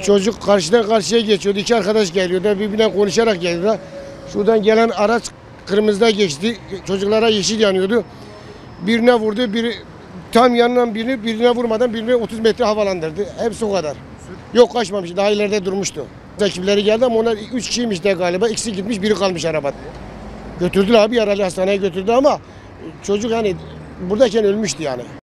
Çocuk karşıdan karşıya geçiyordu. İki arkadaş geliyordu. Birbirinden konuşarak geldiler. Şuradan gelen araç kırmızıda geçti. Çocuklara yeşil yanıyordu. Birine vurdu. Biri tam yanından birine vurmadan birini 30 metre havalandırdı. Hepsi o kadar. Yok kaçmamış. Daha ileride durmuştu. Ekipleri geldi ama onlar 3 kişiymiş de galiba. İkisi gitmiş, biri kalmış arabada. Götürdüler abi, yaralı hastaneye götürdü ama çocuk hani buradayken ölmüştü yani.